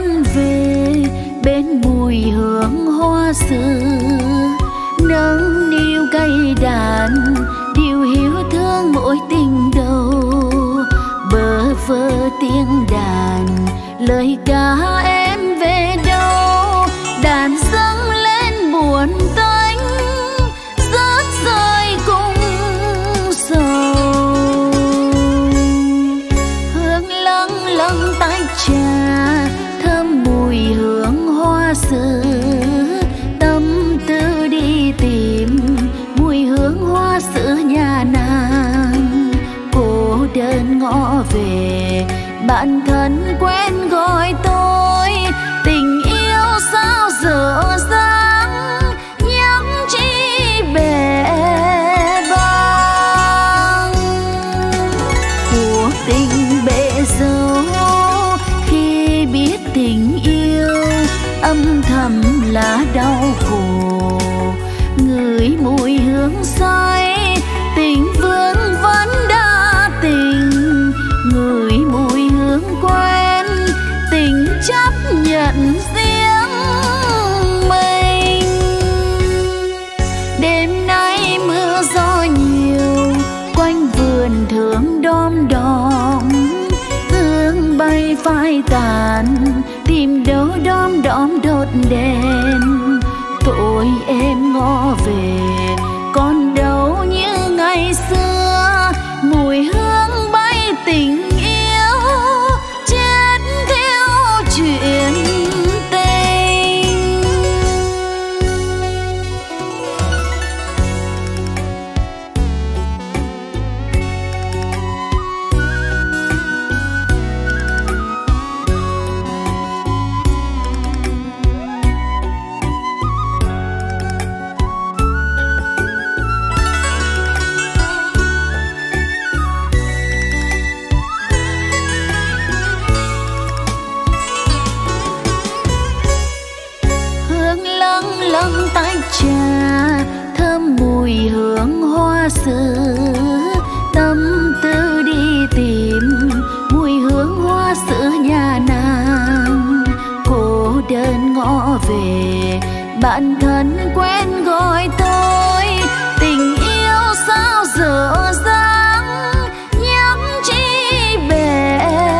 xuân về bên mùi hương hoa xưa, nâng niu cây đàn điều hiu thương mỗi tình đầu. Bơ vơ tiếng đàn lời ca em về đâu, đàn dâng lên buồn tênh rớt rơi cùng sầu. Hương lâng lâng tách trà thơm mùi hương hoa xưa, tâm tư đi tìm mùi hương hoa xưa nhà nàng. Cô đơn ngõ về bạn thân quen gọi tôi, tình yêu sao dở dang nhắc chi bể băng. Cuộc tình bể dâu khi biết tình yêu âm thầm là đau khổ. Ngửi mùi hương say tình vương vẫn đã tình, ngửi mùi hương quen tình chấp nhận riêng mình. Đêm nay mưa gió nhiều quanh vườn thương đom đóm, hương bay phai tàn tìm đâu đom đóm đốt đèn. Tội em ngó về còn đâu như ngày xưa, mùi hương bay tình yêu chết theo chuyện tình. Lâng tách trà thơm mùi hương hoa xưa, tâm tư đi tìm mùi hương hoa xưa nhà nàng. Cô đơn ngõ về bạn thân quen gọi tôi, tình yêu sao dở dang nhắc chi bể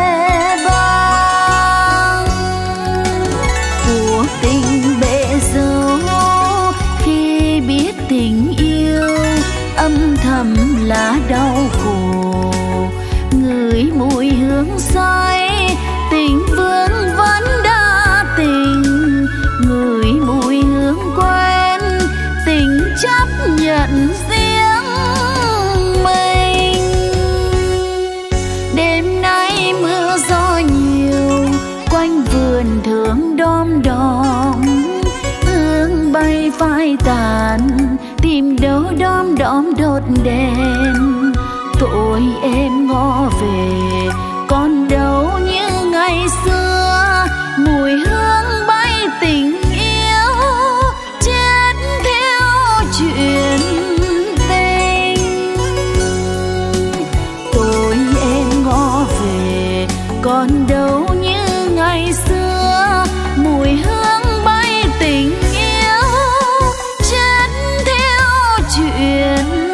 băng. Cuộc tình bể dâu khi biết tình yêu âm thầm là đau khổ. Ngửi mùi hương say tình vương vẫn đã tình, ngửi mùi hương quen tình chấp nhận riêng mình. Đêm nay mưa gió nhiều quanh vườn thương đom đóm, hương bay phai tàn tìm đâu đom đóm đốt đèn. Tội em ngó về còn đâu như ngày xưa, mùi hương bay tình yêu chết theo chuyện tình. Tội em ngó về còn đâu như ngày xưa, mùi hương bay tình yêu chết theo chuyện tình.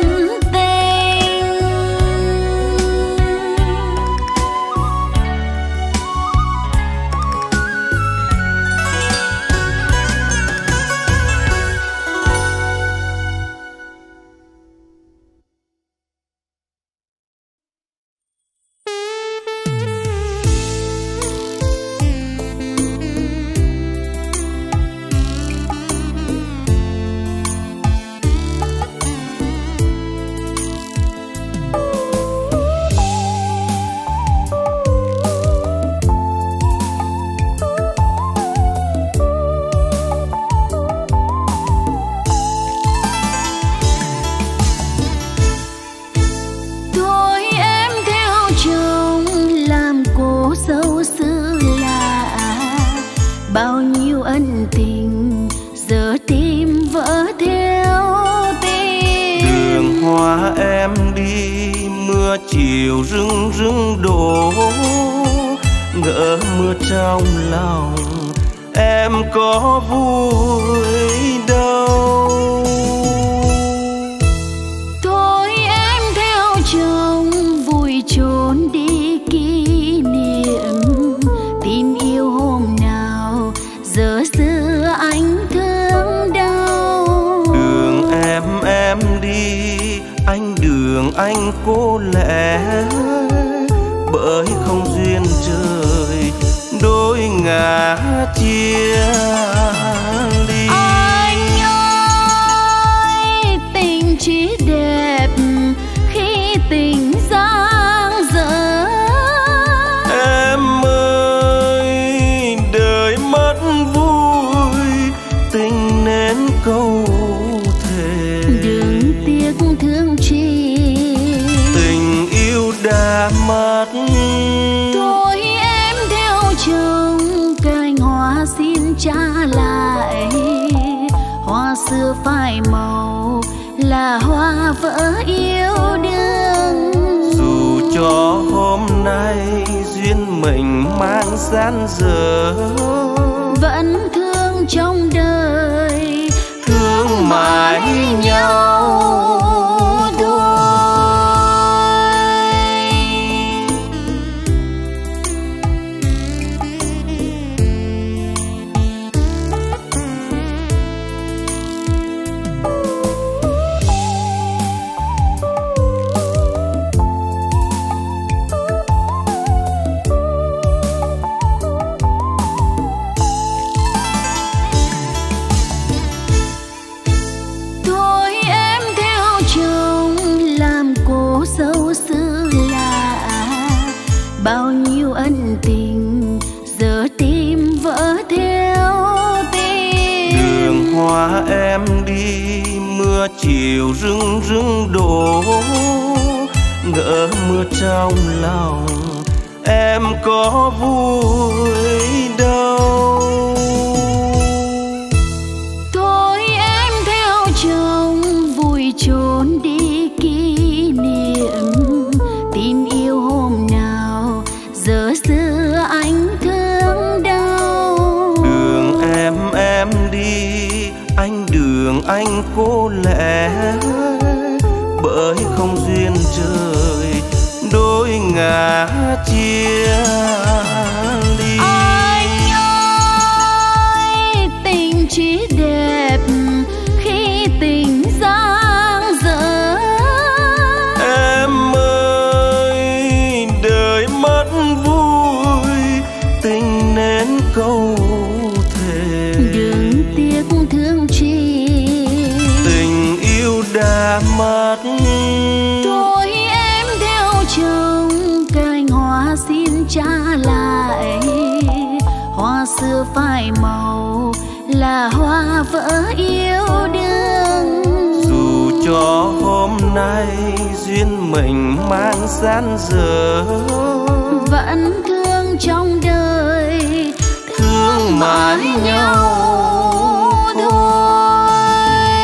Bao nhiêu ân tình giờ tim vỡ theo tim. Đường hoa em đi mưa chiều rưng rưng đổ, ngỡ mưa trong lòng em có vui đâu. Thôi em theo chồng vui trốn đi kỷ niệm, tìm yêu hôm nào giờ xưa anh thương đau. Đường em đi, anh đường anh cô lẻ, bởi không duyên trời đôi ngả chia ly. Anh ơi, tình chỉ đẹp khi tình dang dở. Em ơi, đời mất vui tình nên câu thề. Đừng tiếc thương chi, tình yêu đã mất. thôi em theo chồng cành hoa xin trả lại. Hoa xưa phai màu là hoa vỡ yêu đương. Dù cho hôm nay duyên mình mang gian dở, vẫn thương trong đời, thương mãi nhau thôi. Thôi em theo chồng làm cô dâu xứ lạ. Bao nhiêu ân tình giờ tim vỡ theo tim. Đường hoa em đi, mưa chiều rưng rưng đổ, ngỡ mưa trong lòng em có vui đâu. Thôi em theo chồng vui trốn đi kỷ niệm, tìm yêu hôm nào giờ xưa anh thương đau. Đường em đi, anh đường anh cô lẻ, bởi không duyên trời đôi ngả chia ly. Anh ơi, tình chỉ đẹp khi tình dang dở. Em ơi, đời mất vui tình nên câu thề. Đừng tiếc thương chi, tình yêu đã mất. thôi em theo chồng cành hoa xin trả lại. Hoa xưa phai màu là hoa vỡ yêu đương. Dù cho hôm nay duyên mình mang gian dở, vẫn thương trong đời, thương mãi nhau thôi.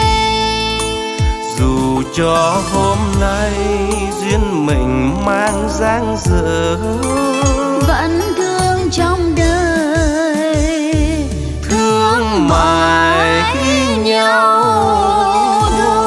Dù cho hôm nay duyên mình mang dang dở, vẫn thương trong đời, thương mãi nhau thôi.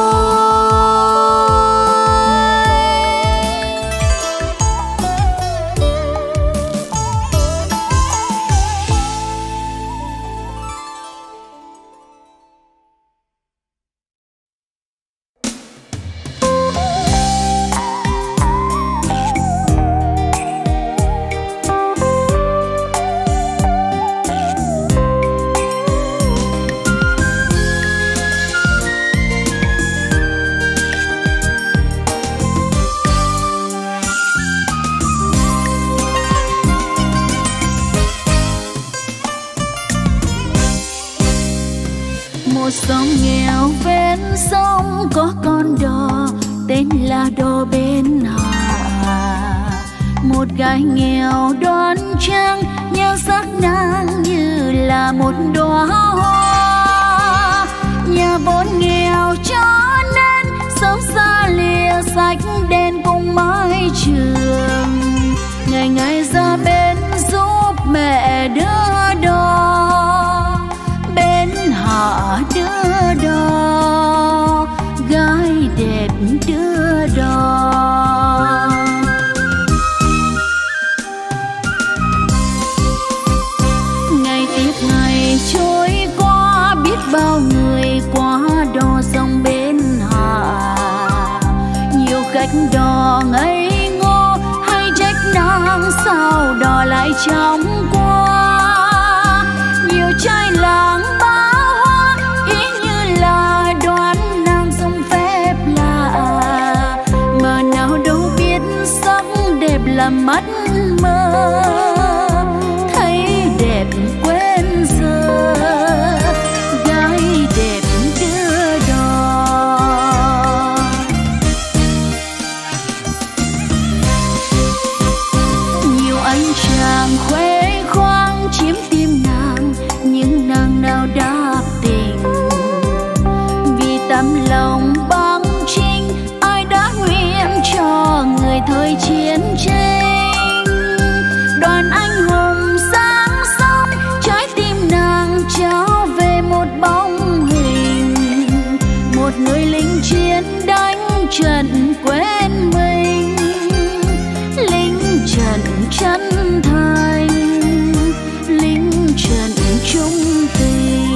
Một sông nghèo ven sông có con đò tên là đò bên Hà. Một gái nghèo đoan trang nhan sắc nàng như là một đóa hoa. Nhà vốn nghèo cho nên sớm xa lìa sạch đèn cùng mái trường. Ngày ngày ra bên du bao người qua đò sông bên Hà. Nhiều khách đò ngây ngô hay trách nàng sao đò lại trong qua. Nhiều trai làng bá hoa ý như là đoán nàng dùng phép lạ, mà nào đâu biết sắc đẹp là mắt mơ, thấy đẹp quên giờ, gái đẹp đưa đò. Nhiều anh chàng khoe khoang chiếm tim nàng, nhưng nàng nào đáp tình. Vì tấm lòng băng trinh ai đã nguyện cho người thời chiến tranh. Đoàn anh hùng sáng sớm trái tim nàng trao về một bóng hình, một người lính chiến đánh trận quên mình, lính trận chân thành, lính trận trung tình.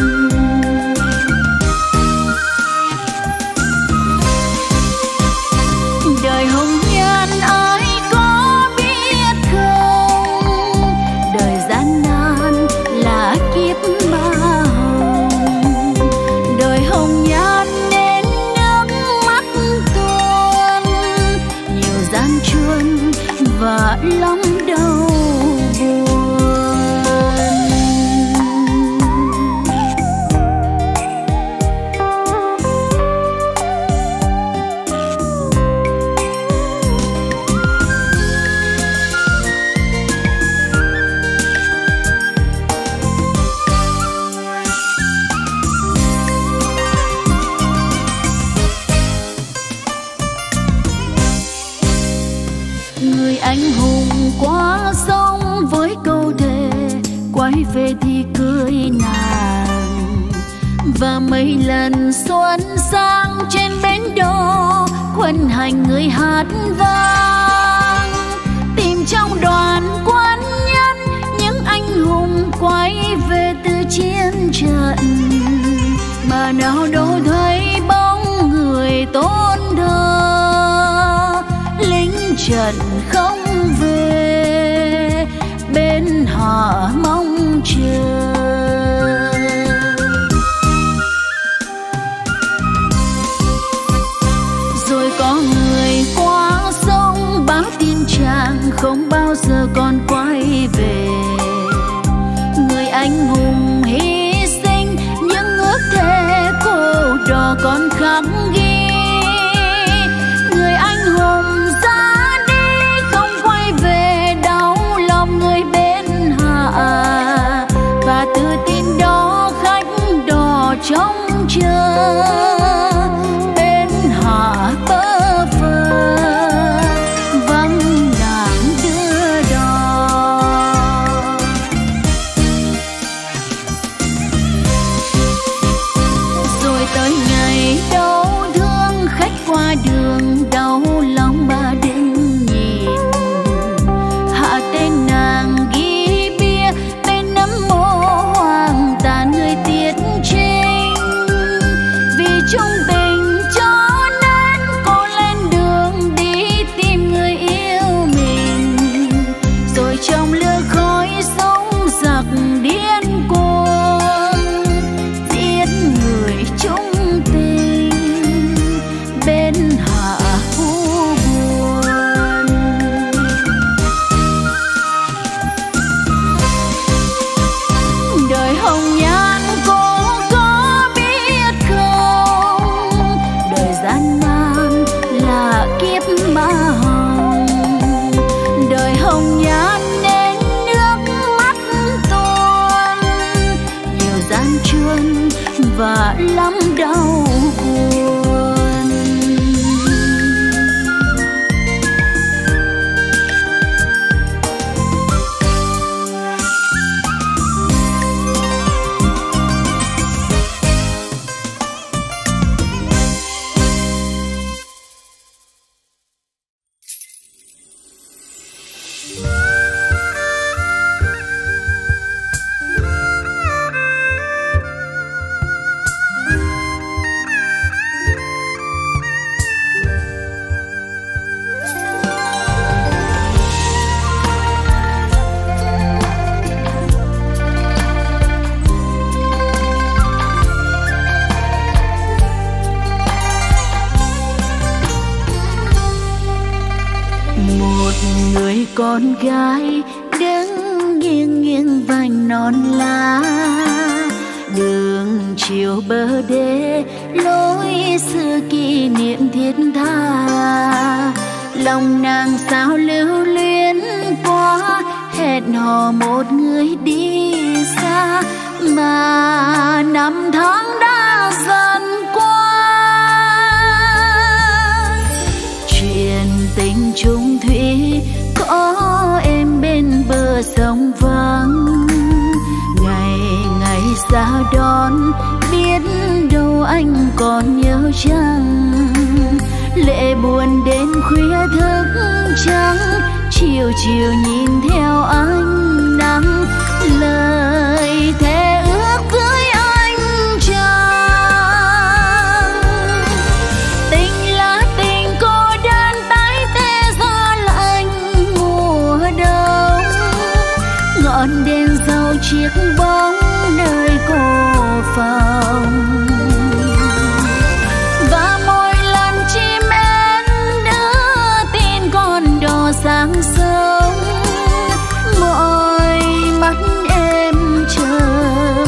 Đời hồng nhan ai có biết không, đời gian nan là kiếp ma hồng. Đời hồng nhan nên nước mắt tuôn, nhiều gian truân và lắm đau buồn. Người anh hùng qua sông với câu thề quay về thì cưới nàng, và mấy lần xuân sang trên bến đò quân hành người hát vang. Tìm trong đoàn quân nhân những anh hùng quay về từ chiến trận, mà nào đâu thấy bóng người tôn thờ, lính trận không về bên họ mong chờ. Rồi có người qua sông báo tin chàng không bao giờ còn quay về. Người anh hùng hy sinh những ước thề cô đò còn khắc ghi. Người anh hùng ra đi không quay về đau lòng người bên hạ, và từ tin đó khách đò trông chờ bên hạ bơ vơ vắng nàng đưa đò. Rồi tới ngày đau thương khách qua đường đau lòng mà đừng nhìn, hạ tên nàng ghi bia bên nấm mộ hoàng tàn người tiết trinh. Vì trung tình cho nên cô lên đường đi tìm người yêu mình, rồi trong lửa khói sống giặc điên cuồng giết người trung tình bên hạ u buồn. Đời hồng nhan cô có biết không, đời gian nan là kiếp ma hồng. Đời hồng nhan nên nước mắt tuôn, nhiều gian truân và lắm đau buồn. con gái đứng nghiêng nghiêng vành non lá. Đường chiều bờ đê lối xưa kỷ niệm thiết tha, lòng nàng sao lưu luyến quá, hẹn hò một người đi xa mà năm tháng đã dần qua. Chuyện tình chung thủy có em bên bờ sông vắng, ngày ngày xa đón biết đâu anh còn nhớ chăng. Lệ buồn đến khuya thức trắng, chiều chiều nhìn theo ánh nắng, lời thề ước cưới anh chăng. Tình là tình cô đơn tái tê gió lạnh mùa đông, ngọn đèn dầu chiếc bóng nơi cô phòng. Sáng sớm mọi mắt em chờ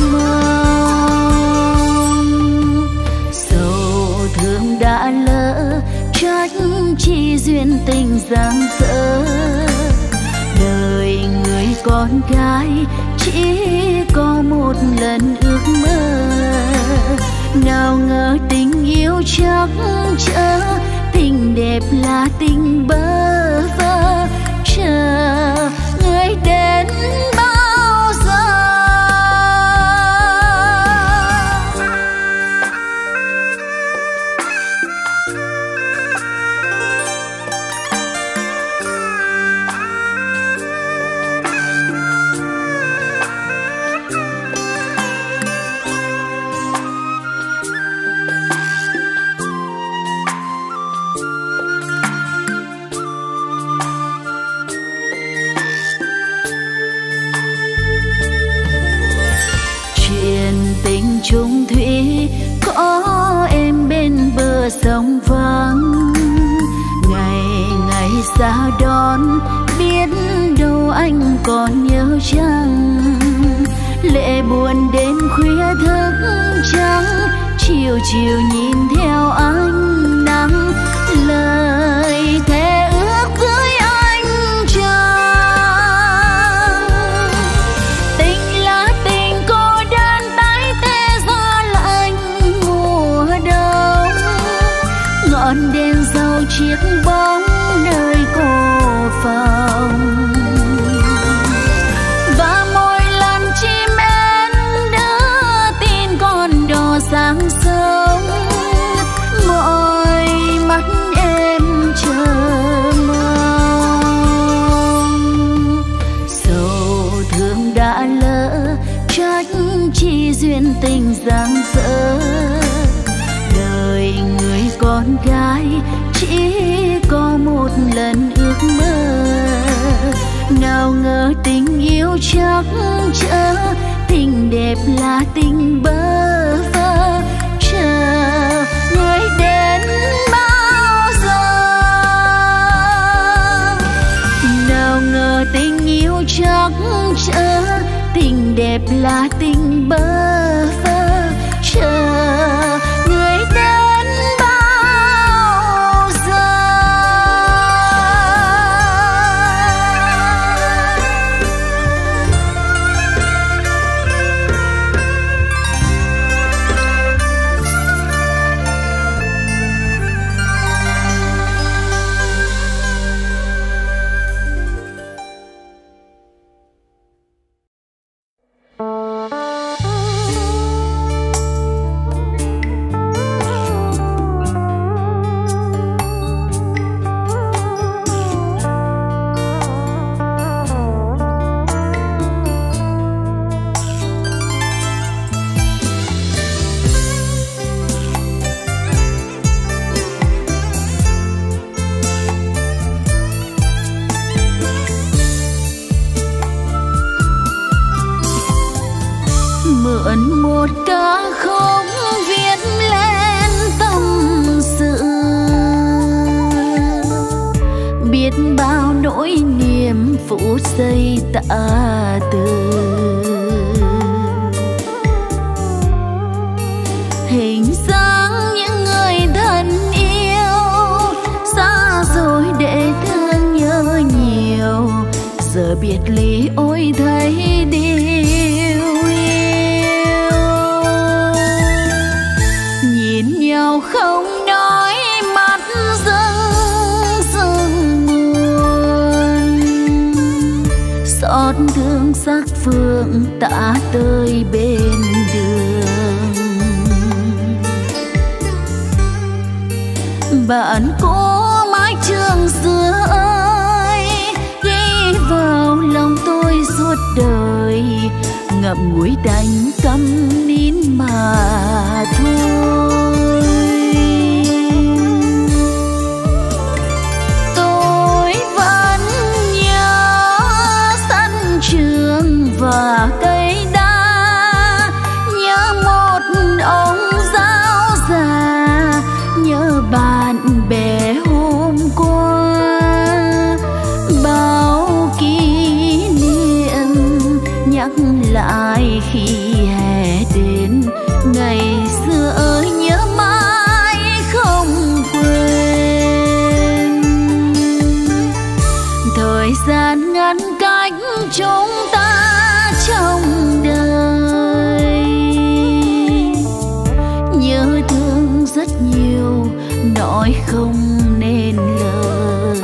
mong, sầu thương đã lỡ trách chi duyên tình giang dở. Đời người con gái chỉ có một lần ước mơ, nào ngờ tình yêu chắc chở, tình đẹp là tình bơ vơ, chờ người đến bao giờ. Chung thủy có em bên bờ sông vắng, ngày ngày xa đón biết đâu anh còn nhớ chăng. Lệ buồn đến khuya thức trắng, chiều chiều nhìn theo ánh nắng, lời thề ước cưới anh chăng. Tình là tình cô đơn tái tê gió lạnh mùa đông, ngọn đèn dầu chiếc bóng nơi cô phòng. Và mỗi lần chim én đưa tin con đò sáng sớm, mọi mắt em chờ mong, sầu thương đã lỡ trách chi duyên tình giang dở. Đời người con gái chỉ có một lần ước mơ, nào ngờ tình yêu chắc chở, tình đẹp là tình bơ vơ, chờ người đến bao giờ. Nào ngờ tình yêu chắc chở, tình đẹp là tình bơ vơ, chờ người đến bao giờ. Mượn một ca khúc viết lên tâm sự, biết bao nỗi niềm phút giây tạ từ. Hình dáng những người thân yêu xa rồi để thương nhớ nhiều, giờ biệt ly ôi thấy điều yêu. Nhìn nhau không nói mắt rưng rưng buồn, xót thương sắc phương tả tơi bên đường. Bạn cũ mái trường xưa ơi, ghi vào lòng tôi suốt đời, ngậm ngùi đành câm nín mà thôi. Tôi vẫn nhớ sân trường và cây đa, nhớ một ông giáo già, nhớ bạn bè hôm qua. Bao kỷ niệm nhắc lại khi hè đến, ngày xưa ơi nhớ mãi không quên. Thời gian ngăn cách chúng ta trong đời, nhớ thương rất nhiều nói không nên lời.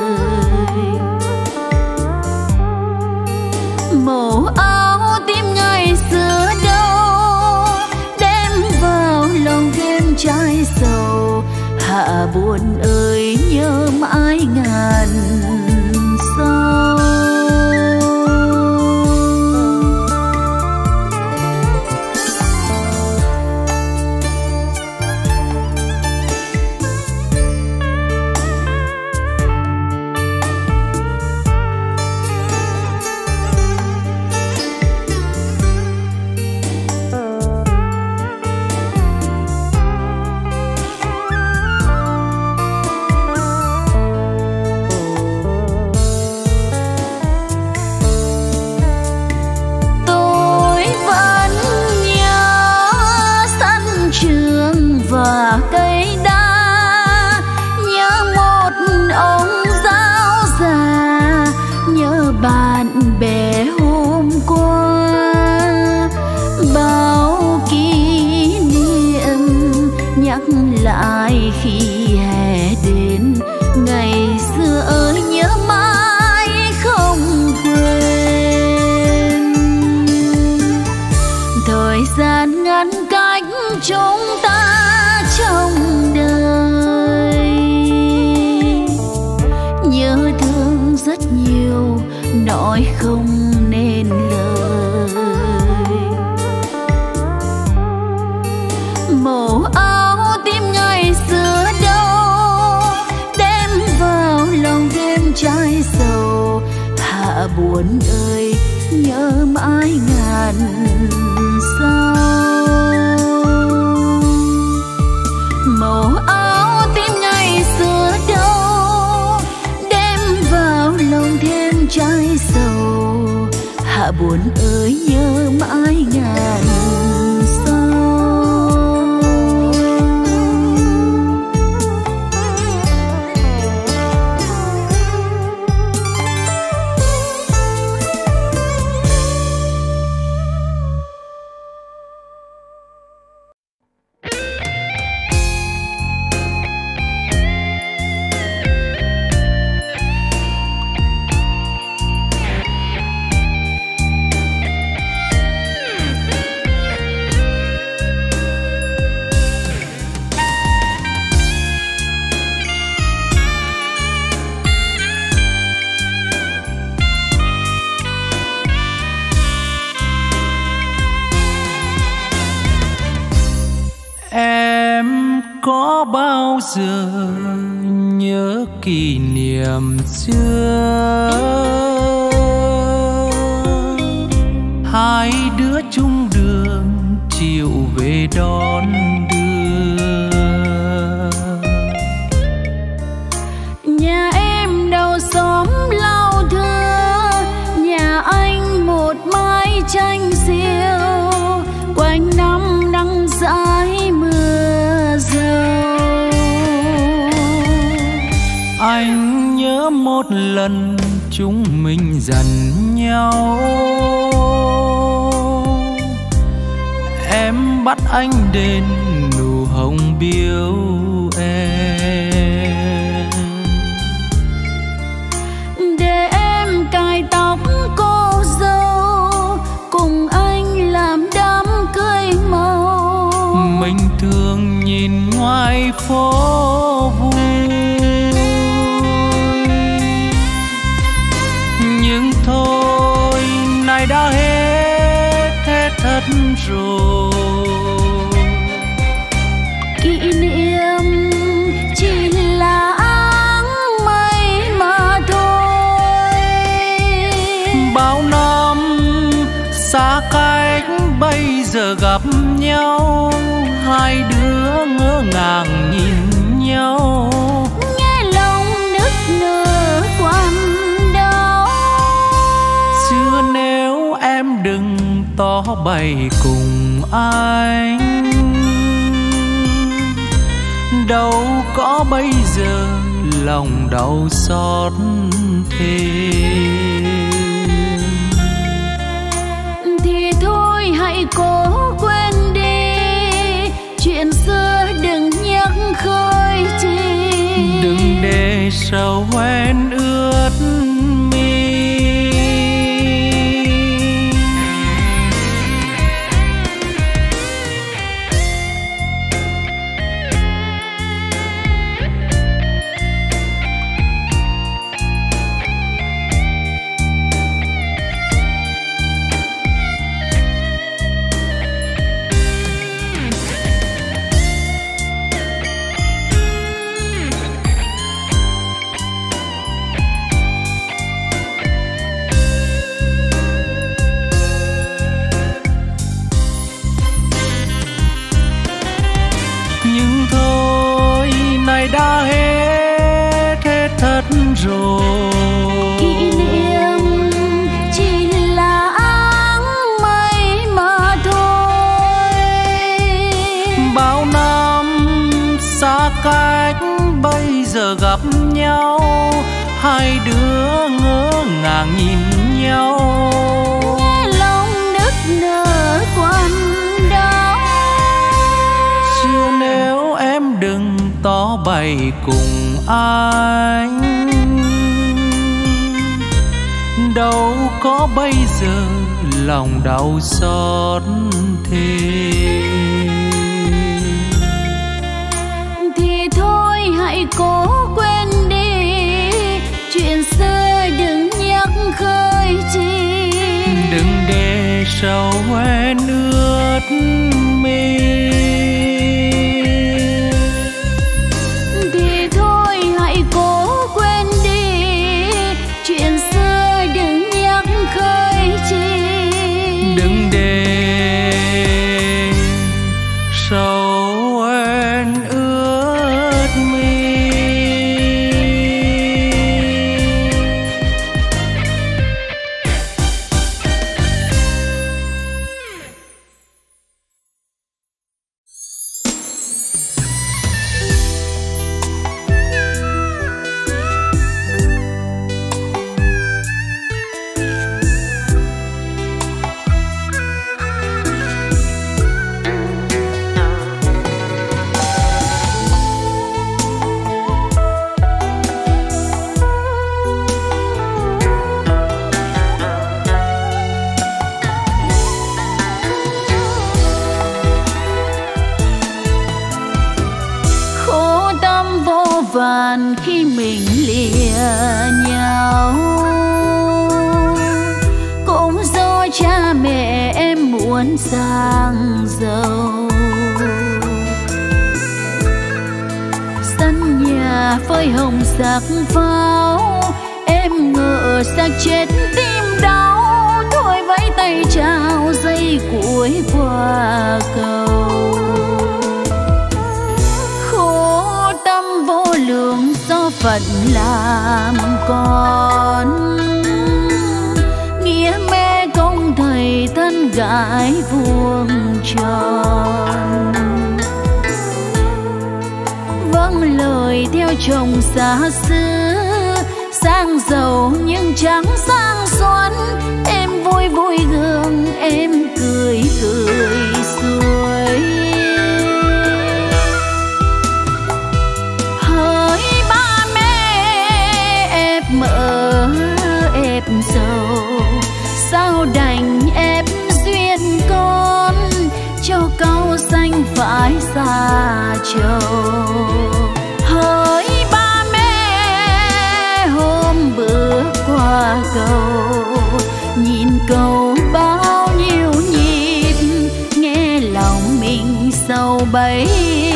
Màu áo tím ngày xưa đâu, đem vào lòng thêm trái sầu. Hạ buồn ơi nhớ mãi ngàn sau. Và cây đa, nhớ một ông giáo già, nhớ bạn bè hôm qua. Bao kỷ niệm nhắc lại khi hè đến, ngày xưa ơi nhớ mãi không quên. Thời gian ngăn cách chúng ta trong đời, nhớ thương rất nhiều nói không nên lời. Màu áo tím ngày xưa đâu, đem vào lòng thêm trái sầu. Hạ buồn ơi nhớ mãi ngàn sau. Màu áo tím ngày xưa đâu, đem vào lòng thêm trái sầu. Hạ buồn ơi nhớ mãi ngàn sau. Có bao giờ nhớ kỷ niệm xưa, hai đứa chung đường chiều về đón đưa. Nhà em đầu xóm Anh nhớ một lần chúng mình dằn nhau, em bắt anh đến nụ hồng biếu em, để em cài tóc cô dâu cùng anh làm đám cưới màu. Mình thường nhìn ngoài phố vui, nhưng thôi nay đã hết thật rồi. Kỷ niệm chỉ là áng mây mà thôi. Bao năm xa cách bây giờ gặp nhau, hai đứa ngỡ ngàng nhìn nhau. Nghe lòng nức nở quặn đau. Xưa nếu em đừng tỏ bày cùng anh, đâu có bây giờ lòng đau xót thêm. Thì thôi hãy cố quên đi, chuyện xưa đừng nhắc khơi chi. Đừng để sầu hoen ướt mi. Đã hết thật rồi. Kỷ niệm chỉ là áng mây mà thôi. Bao năm xa cách bây giờ gặp nhau, hai đứa ngỡ ngàng nhìn nhau. Nghe lòng nức nở quặn đau. Xưa nếu em đừng tỏ bày cùng anh, đâu có bây giờ lòng đau xót thêm. Thì thôi hãy cố quên đi, chuyện xưa đừng nhắc khơi chi. Đừng để sầu hoen ướt mi. Đừng để sầu hoen ướt mi. Vàn khi mình lìa nhau, cũng do cha mẹ em muốn sang giàu. Sân nhà phơi hồng sắc pháo, em ngỡ xác chết tim đau. Thôi vẫy tay chào giây cuối qua cầu. Lượng do phận làm con, nghĩa mẹ công thầy thân gái vuông tròn. Vâng lời theo chồng xa xứ, sang giàu nhưng chẳng sang xuân. Em vui vui gương, em cười cười xuôi. Hỡi ba mẹ ép mỡ ép dầu, sao đành ép duyên con, cho cau xanh phải xa chầu. Hỡi ba mẹ hôm bước qua cầu, nhìn cầu bao nhiêu nhịp, nghe lòng mình sầu bấy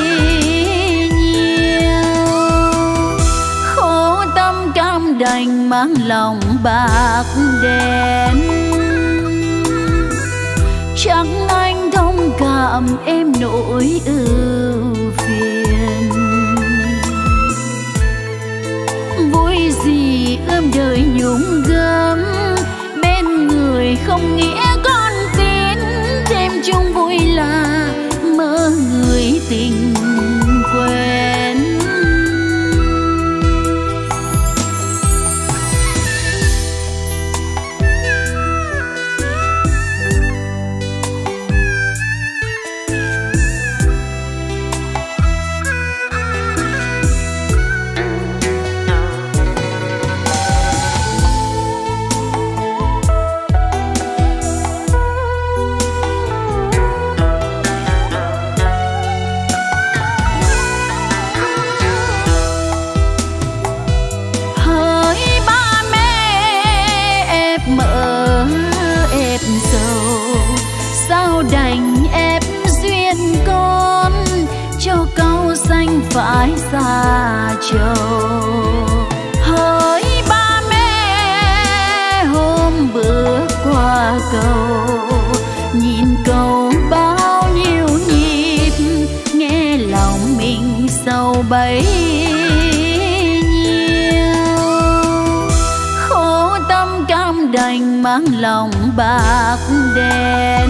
nhiêu. Khổ tâm cam đành mang lòng bạc đen, chẳng anh thông cảm em nỗi ưu phiền. Vui gì ươm đời nhung gấm, bên người không nghĩa con tin. Thêm chung vui là mơ người tình quen. Phải xa chầu. Hỡi ba mẹ hôm bước qua cầu, nhìn cầu bao nhiêu nhịp, nghe lòng mình sầu bấy nhiêu. Khổ tâm cam đành mang lòng bạc đen,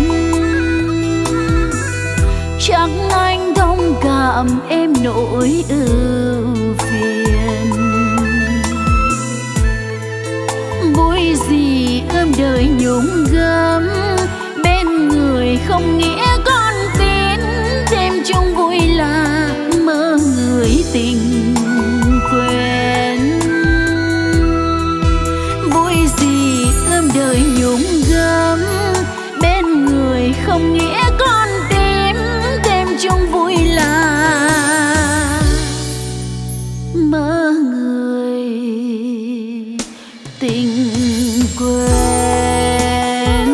chẳng anh thông cảm em nỗi ưu phiền. Vui gì ươm đời nhung gấm, bên người không nghĩa con tin. Thêm chung vui là mơ người tình quen. Vui gì ươm đời nhung gấm, bên người không nghĩa con tin. Thêm chung vui là mơ người tình quen.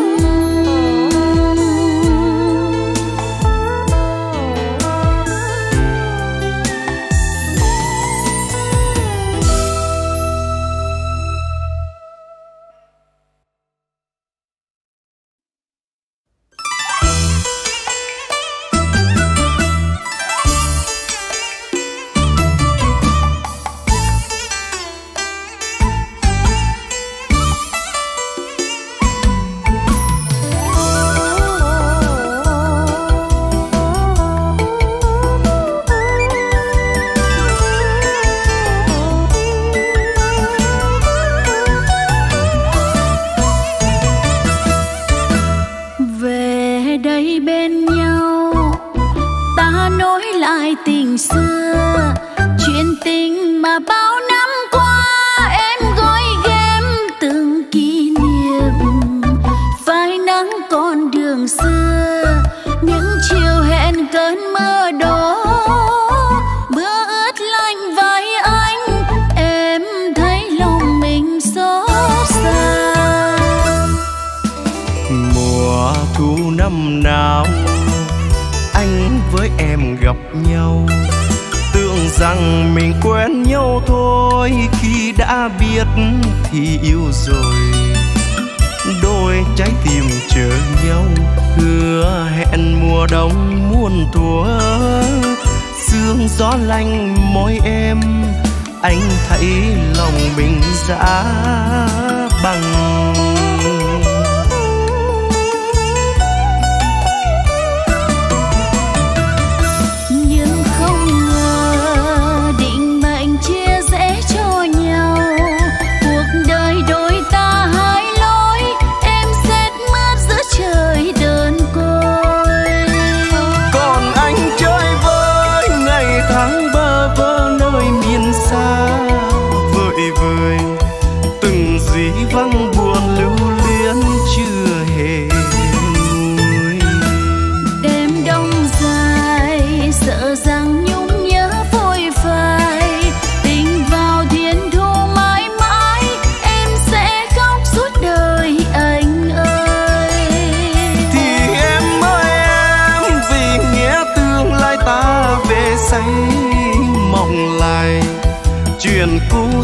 Tình xưa, chuyện tình mà bao năm qua em gói ghém từng kỷ niệm. Phai nắng con đường xưa, những chiều hẹn cơn mưa đổ, mưa ướt lạnh vai anh, em thấy lòng mình xót xa. Mùa thu năm nào anh với em gặp nhau, tưởng rằng mình quen nhau thôi, khi đã biết thì yêu rồi. Đôi trái tim chờ nhau, hứa hẹn mùa đông muôn thuở. Sương gió lạnh môi em, anh thấy lòng mình giá bằng. Nhưng không ngờ định mệnh chia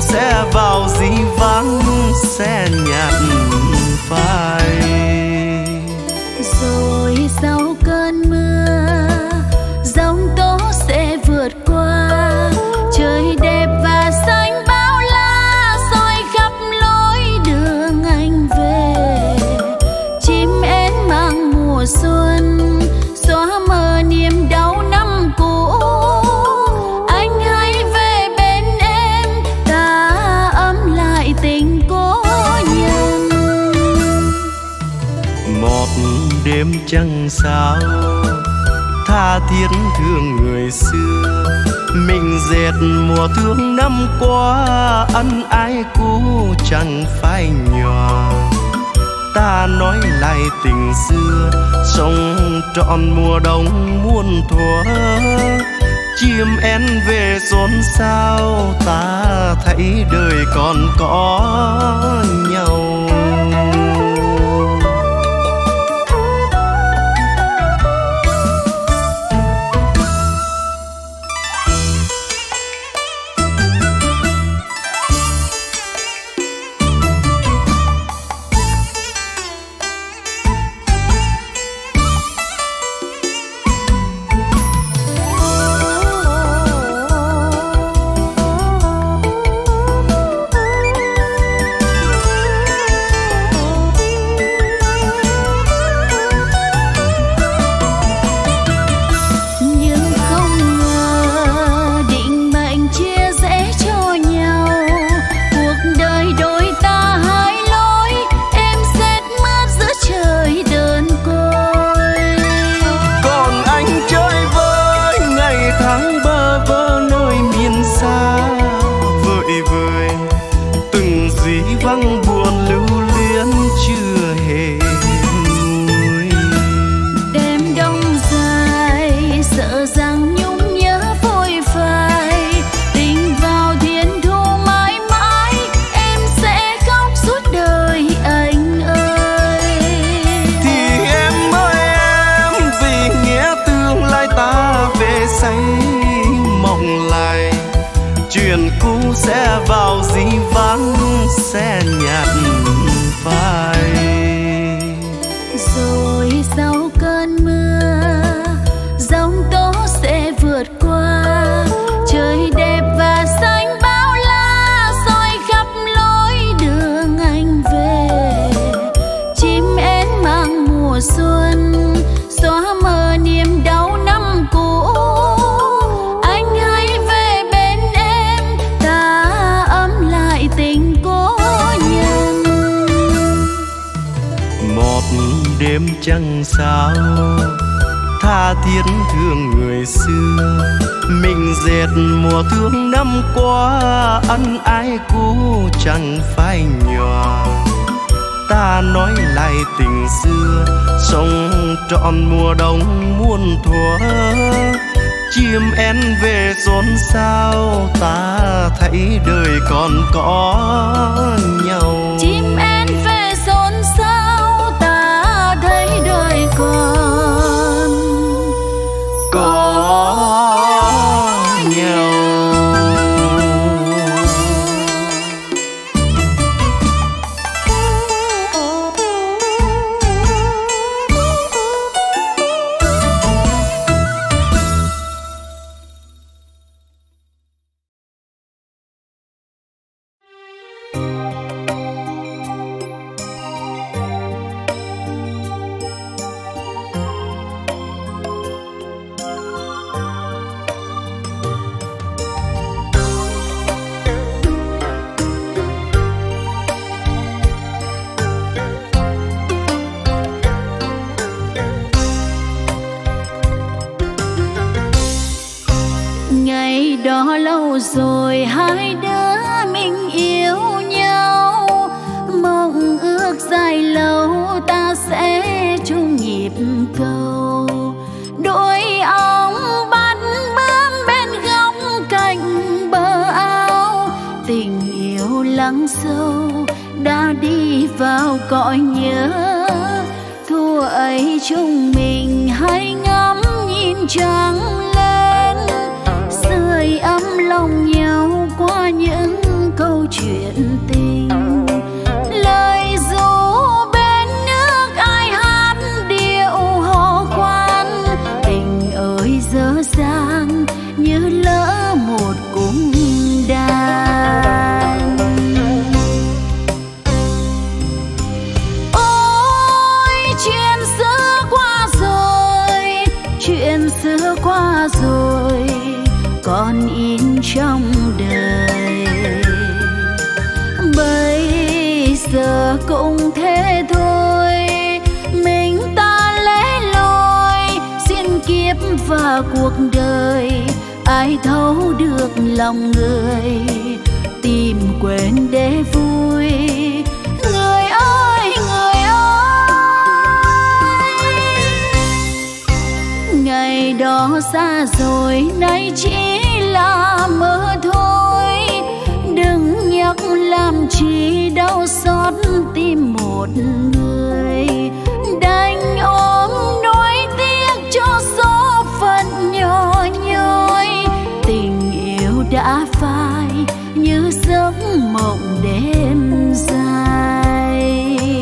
sẽ vào dĩ vãng sẽ nhạt phai. Rồi sau cơn mưa giông tố sẽ vượt qua, trời đẹp và xanh bao la soi khắp lối đường anh về. Chim én mang mùa xuân xóa mờ niềm đau năm cũ. Anh hãy về bên em, ta ấm lại tình cố nhân. Một đêm trăng sao tha thiết thương người xưa, mình dệt mùa thương năm qua, ân ái cũ chẳng phai nhòa. Ta nói lại tình xưa, sống trọn mùa đông muôn thuở. Chim én về xôn xao, ta thấy đời còn có nhau. Sẽ vào dĩ vãng sẽ nhạt phai. Rồi sau cơn mưa giông tố sẽ vượt qua, trời đẹp và xanh bao la soi khắp lối đường anh về. Chim én mang mùa xuân xóa mờ niềm đau năm cũ. Đêm trăng sao tha thiết thương người xưa, mình dệt mùa thương năm qua, ân ái cũ chẳng phai nhòa. Ta nói lại tình xưa, sống trọn mùa đông muôn thuở. Chim én về xôn xao, ta thấy đời còn có nhau. Chim én về xôn xao, ta thấy đời còn có nhau. Đó lâu rồi hai đứa mình yêu nhau, mong ước dài lâu ta sẽ chung nhịp cầu. Đôi ong bắt bướm bên góc cạnh bờ ao, tình yêu lắng sâu đã đi vào cõi nhớ. Thua ấy chúng mình hãy ngắm nhìn trăng lên, sưởi ấm lòng nhau qua những câu xưa qua rồi còn in trong đời. Bây giờ cũng thế thôi, mình ta lẻ loi xin kiếp và cuộc đời, ai thấu được lòng người tìm quên để vui. Người ơi, người ơi, ngày đó xa rồi nay chỉ là mơ thôi. Đừng nhắc làm chi đau xót tim một người, đành ôm nỗi tiếc cho số phận nhỏ nhoi. Tình yêu đã phai như giấc mộng đêm dài.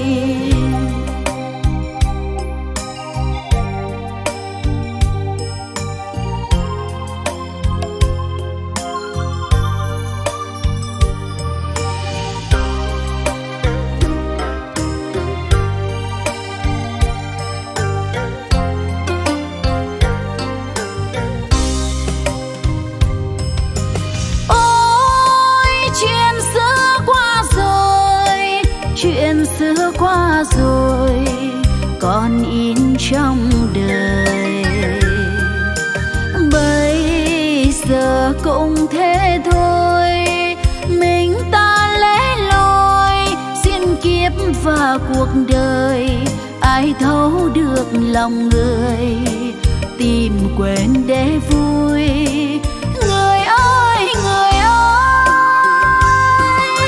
Chuyện xưa qua rồi còn in trong đời. Bây giờ cũng thế thôi, mình ta lẻ loi xin kiếp và cuộc đời, ai thấu được lòng người tìm quên để vui. Người ơi, người ơi,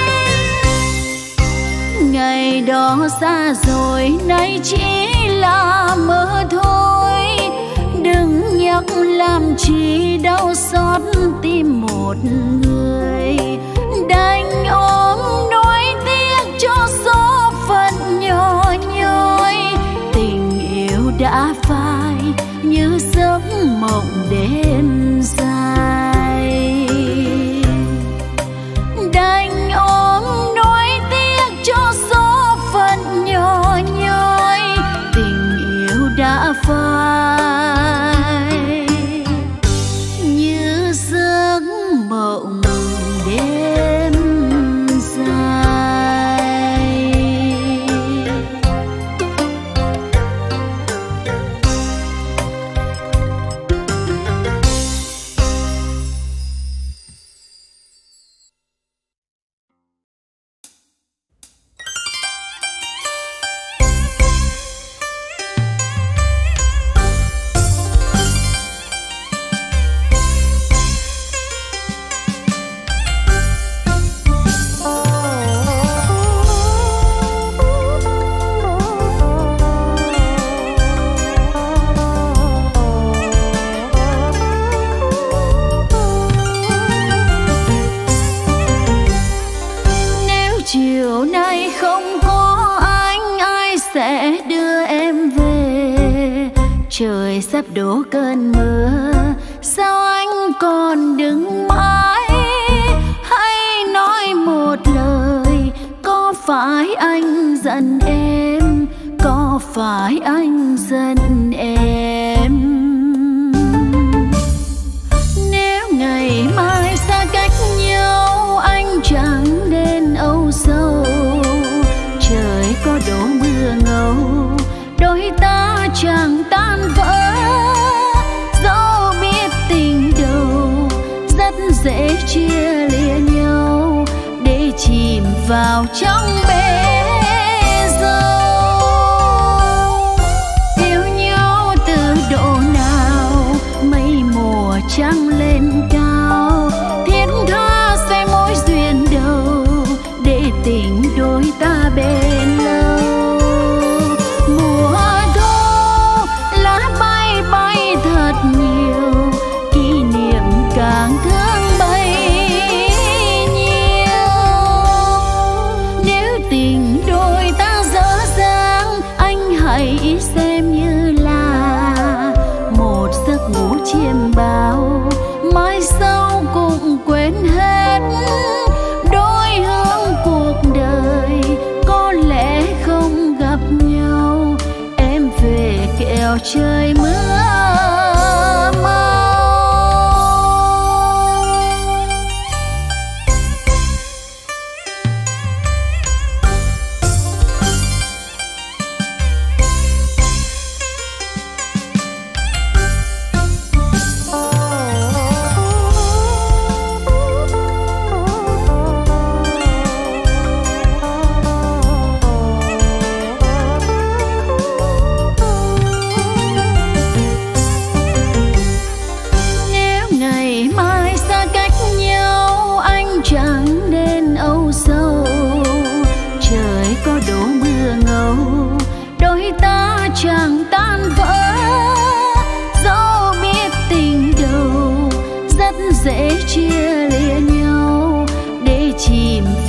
ngày đó xa rồi nay chỉ là mơ thôi. Đừng nhắc làm chi đau xót tim một người, đành ôm nỗi tiếc cho số phận nhỏ nhoi. Tình yêu đã phai như giấc mộng đêm dài, đành ôm nỗi tiếc cho số phận nhỏ nhoi. Tình yêu đã phai như giấc mộng đêm dài. Chiều nay không có anh, ai sẽ đưa em về? Trời sắp đổ cơn mưa, sao anh còn đứng mãi? Hãy nói một lời, có phải anh giận em? Có phải anh giận em? Nếu ngày mai xa cách nhau, anh chẳng nên âu sầu. Trời có đổ mưa ngâu, đôi ta chẳng tan vỡ. Dẫu biết tình đầu rất dễ chia lìa nhau, để chìm vào trong bể dâu. Yêu nhau từ độ nào, mây mùa trăng lên cao, thiết tha sẽ mối duyên đầu, để tình đôi ta bền lâu. Mùa thu lá bay bay thật nhiều, kỷ niệm càng thương bấy nhiêu. Nếu tình đôi ta dở dang, anh hãy xem như là một giấc ngủ chiêm bao.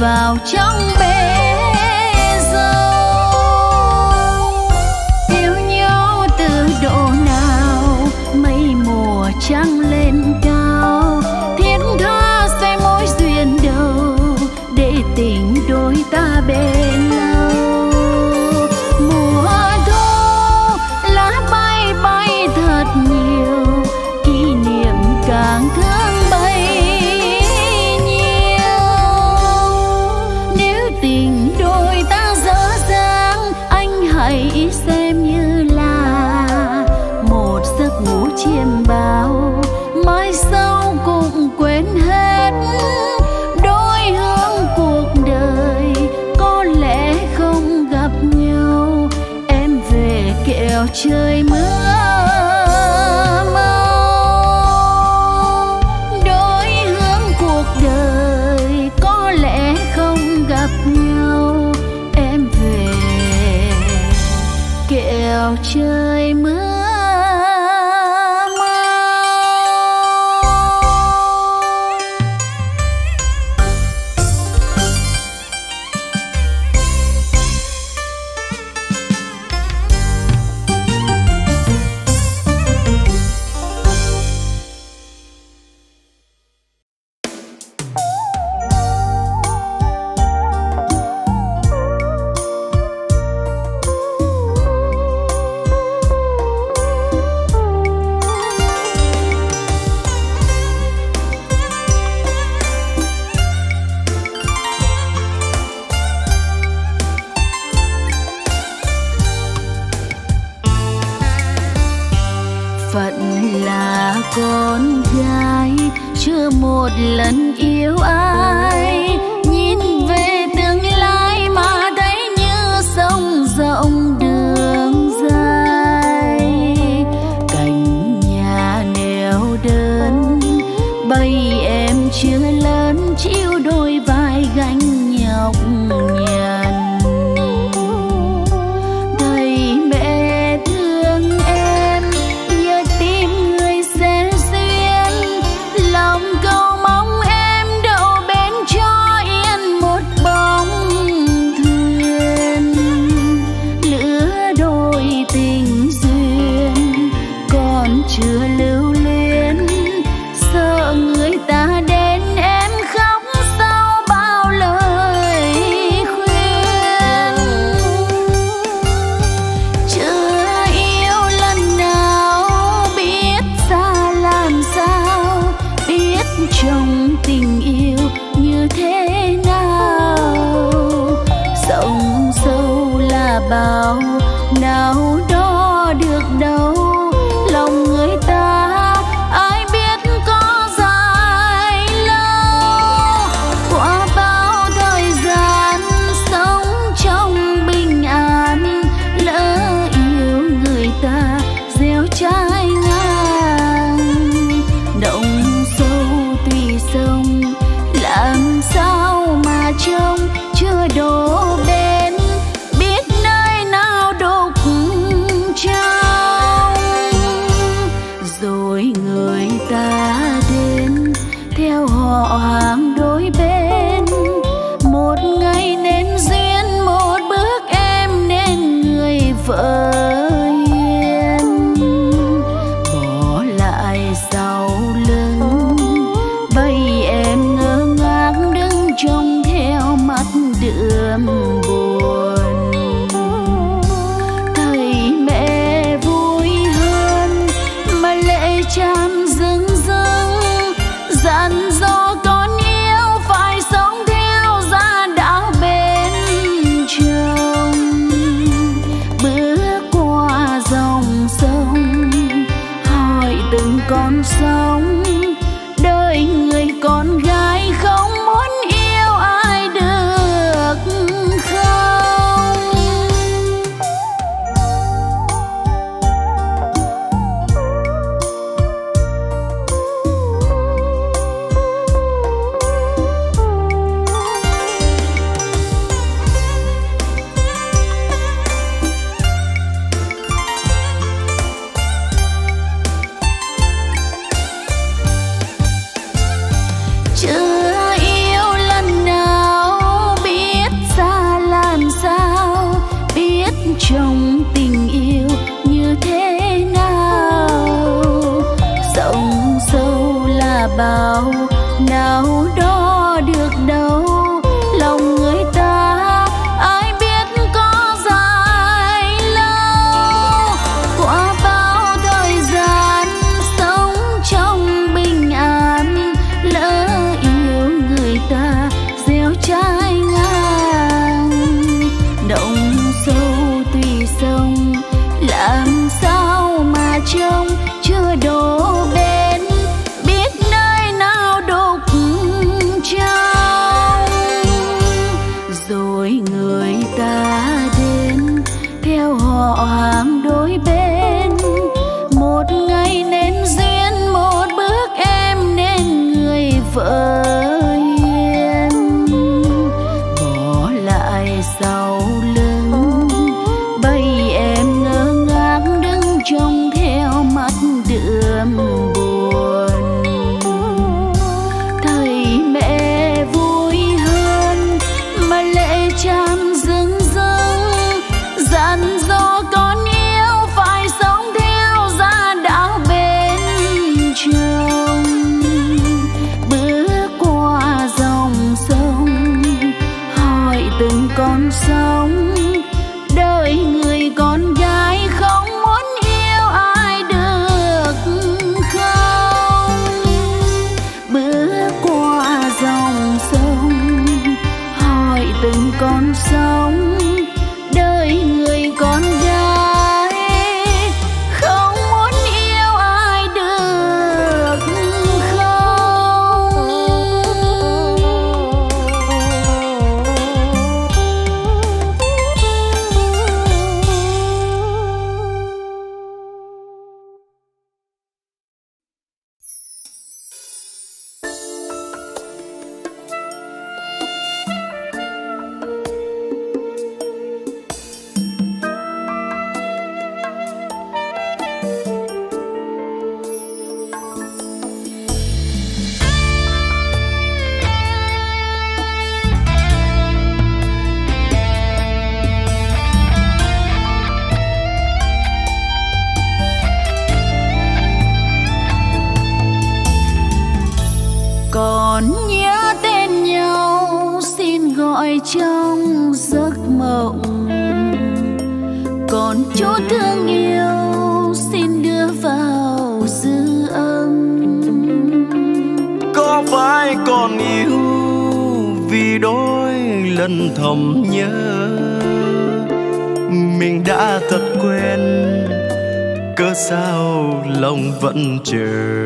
vào trong bể dâu. Yêu nhau từ độ nào mây mùa trăng lên cao, thiết tha sẽ mối duyên đầu để tình đôi ta bên lâu. Mùa thu lá bay bay thật nhiều, kỷ niệm càng thương bấy nhiêu. Nếu tình đôi ta dở dang, anh hãy xem như là một giấc ngủ chiêm bao, mai sau cũng quên hết. Đôi hướng cuộc đời có lẽ không gặp nhau, em về kẹo trời mưa mau. Đôi hướng cuộc đời có lẽ không gặp nhau, em về kẹo trời mưa mau. Phận là con gái chưa một lần yêu ai, nhìn về tương lai mà thấy như sông rộng đường dài. Cạnh nhà neo đơn bay em chưa lớn, chịu đôi vai gánh nhọc nhằn. Thầy mẹ thương em nhớ tim người sẽ duyên, lòng cầu mong em đậu bên cho yên một bóng thuyền. Lứa đôi tình duyên còn chưa lưu luyến, sợ người ta đến em khóc sau bao lời khuyên. Chưa yêu lần nào biết xa làm sao, biết trong tình yêu như thế nào. Sông sâu là bao nào đo được đâu, lòng người ta ai biết có dài lâu. Qua bao thời gian sống trong bình an, lỡ yêu người ta gieo trái ngang. Động sâu tùy sông làm sao mà trông chưa đổ bên, biết nơi nào đục trong. Rồi người ta đến theo họ hàng đôi bên, một ngày nên duyên, một bước em nên người vợ hiền. Bỏ lại sau lưng bay em ngơ ngác đứng trông theo mắt đượm buồn. Thầy mẹ vui hơn mà lệ tràn rưng rưng, dặn dò con yêu phải sống theo gia đạo bên chồng. Bước qua dòng sông hỏi từng con sóng, đời người con gái không muốn yêu ai được không. bao, nào đó được đâu. Lòng người ta ai biết có dài lâu, qua bao thời gian sống trong bình an, lỡ yêu người ta gieo trái ngang. Động sâu tùy sông, làm sao mà trông chưa đổ bên, biết nơi nào đục trong. Rồi người ta đến theo họ hàng đôi bên, một ngày nên duyên, một bước em nên người vợ hiền. Bỏ lại sau lưng bầy em ngơ ngác đứng trông theo mắt đượm buồn. Thầy mẹ vui hơn mà lệ tràn rưng rưng, dặn dò con yêu phải sống theo gia đạo bên chồng. Bước qua dòng sông hỏi từng con sóng, đời người con gái không muốn yêu ai được không. Bước qua dòng sông hỏi từng con sóng, đời người con gái không muốn yêu ai được còn nhớ tên nhau, xin gọi trong giấc mộng. Còn chú thương yêu xin đưa vào dư âm. Có phải còn yêu vì đôi lần thầm nhớ, mình đã thật quen, cớ sao lòng vẫn chờ.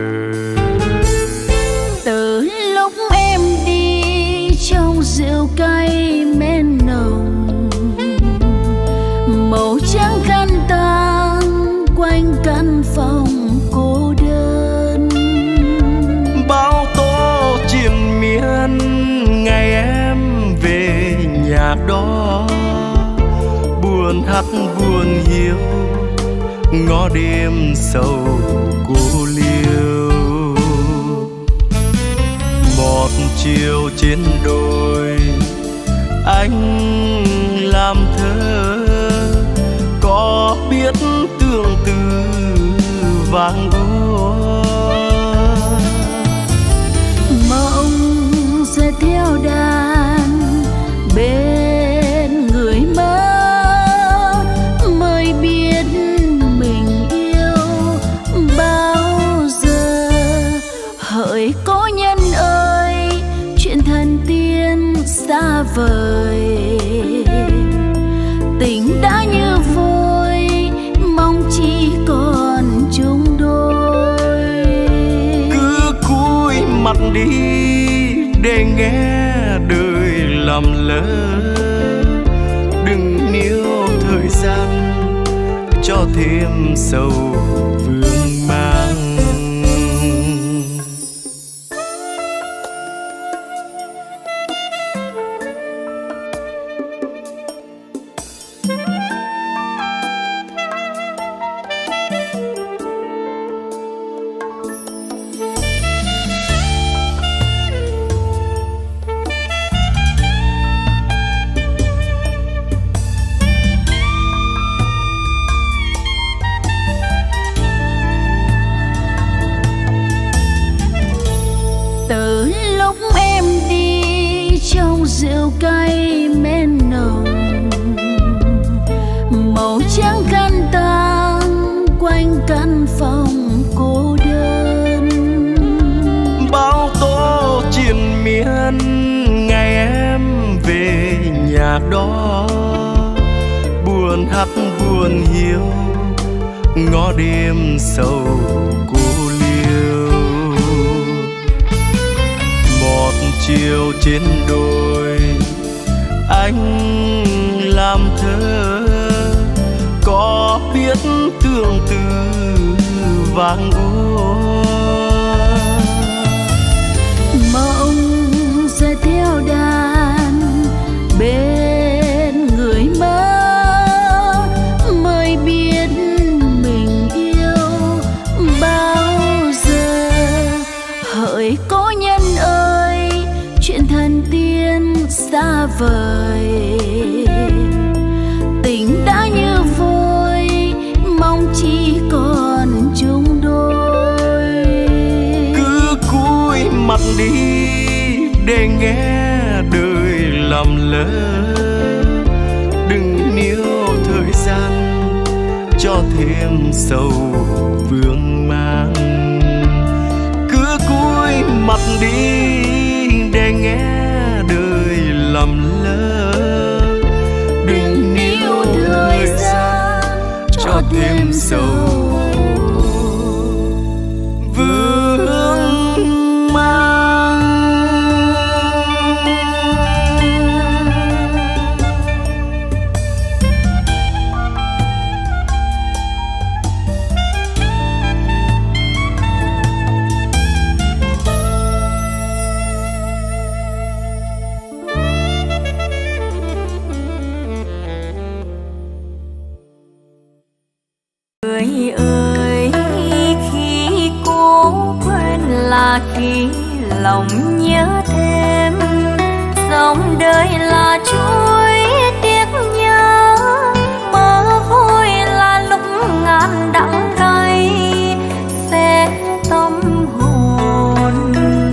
Từ lúc em đi trong rượu cay men nồng, màu trắng khăn tang quanh căn phòng cô đơn. Bao tố triền miên ngày em về nhà đó, buồn hắt buồn hiu ngõ đêm sầu cô liêu. Một chiều trên đồi anh làm thơ, có biết tương tư vàng úa. Mộng sẽ theo đàn bên người mơ, mới biết mình yêu bao giờ. Hỡi cố nhân ơi, chuyện thần tiên xa vời, tình đã như vôi, mong chỉ còn chung đôi. Cứ cúi mặt đi để nghe đời làm lỡ, đừng níu thời gian cho thêm sầu vương mang. rượu cay men nồng, màu trắng khăn tang quanh căn phòng cô đơn. Bao tố triền miên ngày em về nhà đó, buồn hắt buồn hiu ngõ đêm sầu cô liêu. Một chiều trên đồi anh làm thơ, có biết tương tư vàng úa. Mộng rơi theo đàn bên người mơ, mới biết mình yêu bao giờ. Hỡi cố nhân ơi, chuyện thần tiên xa vời, tình đã như vôi mong chỉ còn chung đôi. Cứ cúi mặt đi để nghe đời làm lỡ, đừng níu thời gian cho thêm sầu vương mang. Cứ cúi mặt đi để nghe đời làm lỡ, đừng níu thời gian cho thêm sầu vương mang. Người ơi, khi cố quên là khi lòng nhớ thêm, dòng đời là chuỗi tiếc nhớ, mơ vui là lúc ngàn đắng cay sẽ tâm hồn.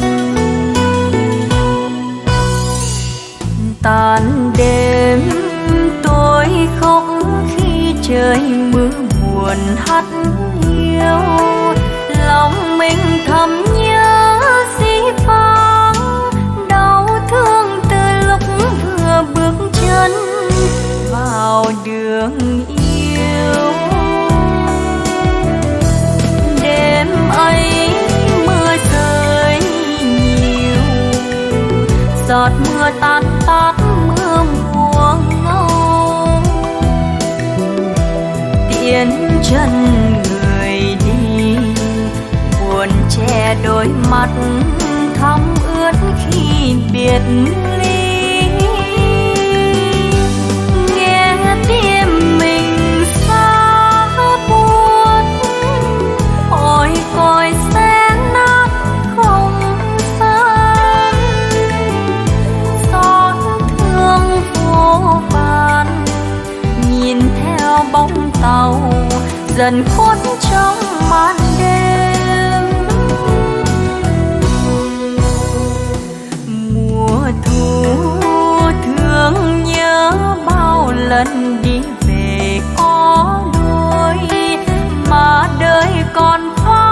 Tàn đêm tôi khóc khi trời mưa buồn hắt hiu, lòng mình thầm nhớ dĩ vãng, đau thương từ lúc vừa bước chân vào đường yêu. Đêm ấy mưa rơi nhiều, giọt mưa tát tát mưa mùa ngâu, tiễn chân người đi buồn che đôi mắt thắm ướt khi biệt ly. Nghe tim mình xa buốt, ôi còi xe nát không gian, xót thương vô vàn nhìn theo bóng tàu dần khuất trong màn đêm. Mùa thu thương nhớ bao lần đi về có đôi, mà đời còn phai